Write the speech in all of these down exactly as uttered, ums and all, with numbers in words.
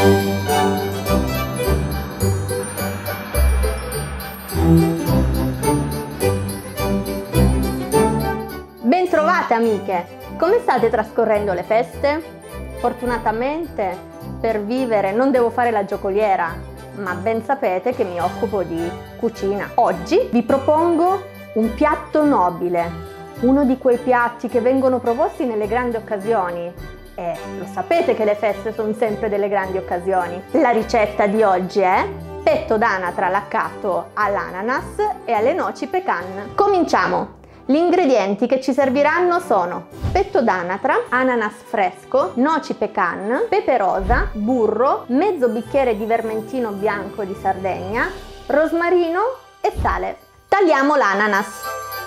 Bentrovate amiche! Come state trascorrendo le feste? Fortunatamente per vivere non devo fare la giocoliera, ma ben sapete che mi occupo di cucina. Oggi vi propongo un piatto nobile, uno di quei piatti che vengono proposti nelle grandi occasioni. E lo sapete che le feste sono sempre delle grandi occasioni. La ricetta di oggi è petto d'anatra laccato all'ananas e alle noci pecan. Cominciamo! Gli ingredienti che ci serviranno sono petto d'anatra, ananas fresco, noci pecan, pepe rosa, burro, mezzo bicchiere di vermentino bianco di Sardegna, rosmarino e sale. Tagliamo l'ananas.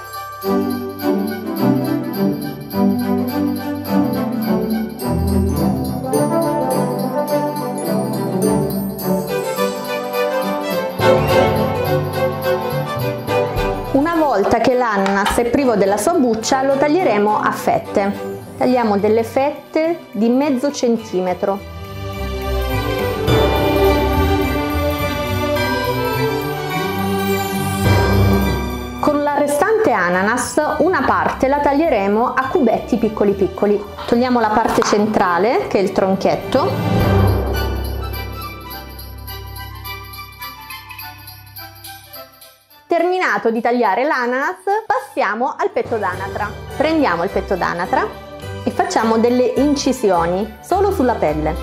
Una volta che l'ananas è privo della sua buccia, lo taglieremo a fette. Tagliamo delle fette di mezzo centimetro. Con la restante ananas, una parte la taglieremo a cubetti piccoli piccoli. Togliamo la parte centrale, che è il tronchetto. Terminato di tagliare l'ananas, passiamo al petto d'anatra. Prendiamo il petto d'anatra e facciamo delle incisioni solo sulla pelle.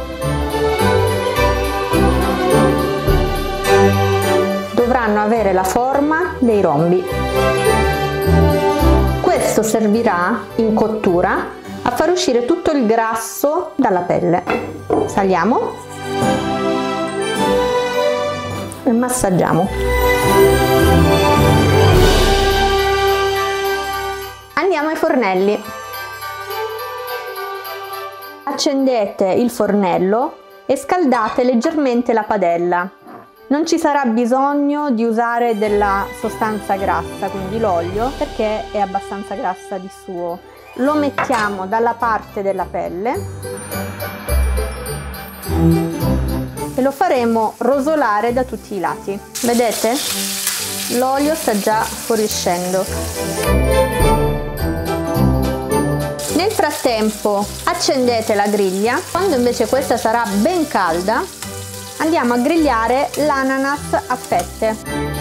Dovranno avere la forma dei rombi. Questo servirà in cottura a far uscire tutto il grasso dalla pelle. Saliamo e massaggiamo. Andiamo ai fornelli. Accendete il fornello e scaldate leggermente la padella. Non ci sarà bisogno di usare della sostanza grassa, quindi l'olio, perché è abbastanza grassa di suo. Lo mettiamo dalla parte della pelle e lo faremo rosolare da tutti i lati. Vedete? L'olio sta già fuoriuscendo. Nel frattempo accendete la griglia. Quando invece questa sarà ben calda, andiamo a grigliare l'ananas a fette.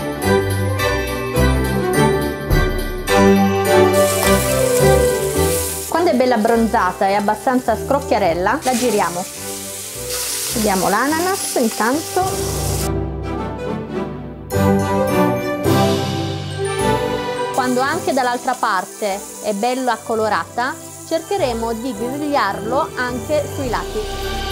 Quando è bella abbronzata e abbastanza scrocchiarella, la giriamo. Vediamo l'ananas intanto. Quando anche dall'altra parte è bella colorata, cercheremo di grigliarlo anche sui lati.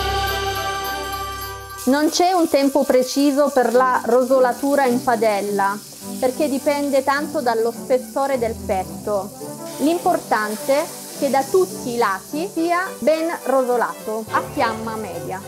Non c'è un tempo preciso per la rosolatura in padella, perché dipende tanto dallo spessore del petto. L'importante è che da tutti i lati sia ben rosolato, a fiamma media.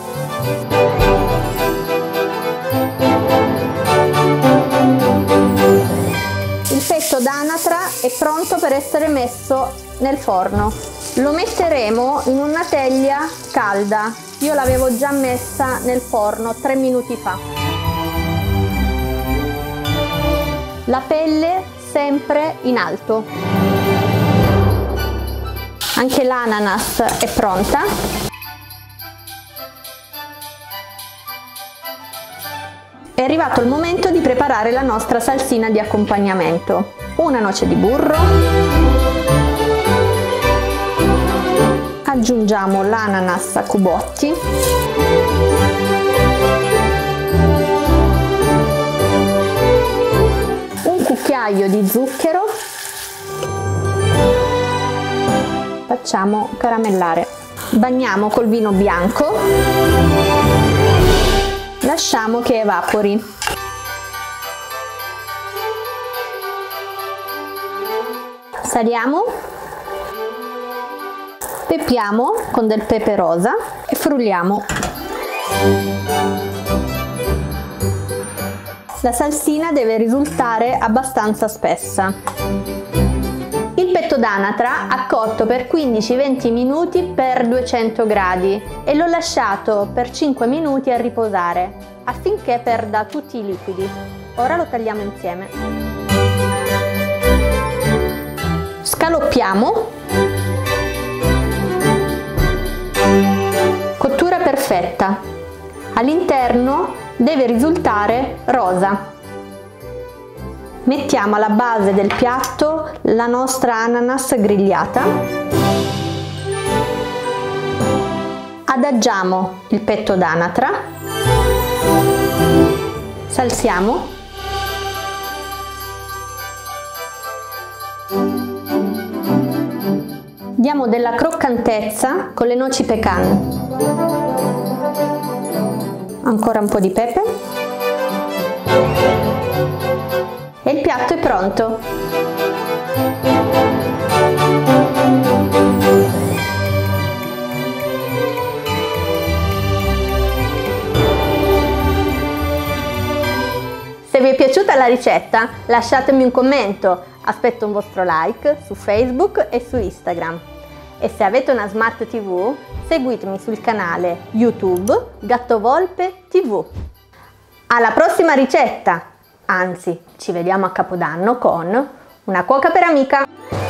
Il petto d'anatra è pronto per essere messo nel forno. Lo metteremo in una teglia calda. Io l'avevo già messa nel forno tre minuti fa. La pelle sempre in alto. Anche l'ananas è pronta. È arrivato il momento di preparare la nostra salsina di accompagnamento. Una noce di burro, aggiungiamo l'ananas a cubotti, un cucchiaio di zucchero, facciamo caramellare, bagniamo col vino bianco, lasciamo che evapori. Saliamo, pepiamo con del pepe rosa e frulliamo. La salsina deve risultare abbastanza spessa. Il petto d'anatra ha cotto per quindici venti minuti per duecento gradi e l'ho lasciato per cinque minuti a riposare affinché perda tutti i liquidi. Ora lo tagliamo insieme. Scaloppiamo. Cottura perfetta. All'interno deve risultare rosa. Mettiamo alla base del piatto la nostra ananas grigliata. Adagiamo il petto d'anatra. Salsiamo. Diamo della croccantezza con le noci pecan. Ancora un po' di pepe. E il piatto è pronto! Se vi è piaciuta la ricetta, lasciatemi un commento, aspetto un vostro like su Facebook e su Instagram. E se avete una Smart tivù, seguitemi sul canale YouTube Gattovolpe tivù. Alla prossima ricetta! Anzi, ci vediamo a Capodanno con una cuoca per amica!